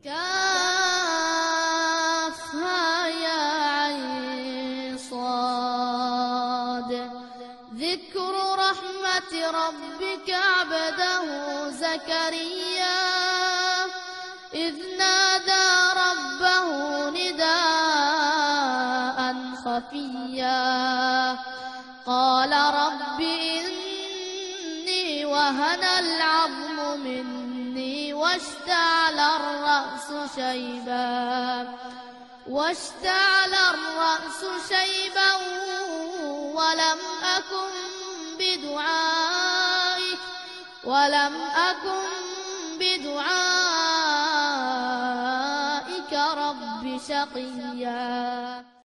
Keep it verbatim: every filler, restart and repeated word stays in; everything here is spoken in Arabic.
كافها يا عين صاد. ذكر رحمة ربك عبده زكريا إذ نادى ربه نداء خفيا قال رب إني وهن العظم مني واشتعل الرأس شيبا واشتعل الرأس شيبا ولم أكن بدعائك ولم أكن بدعائك رب شقيا.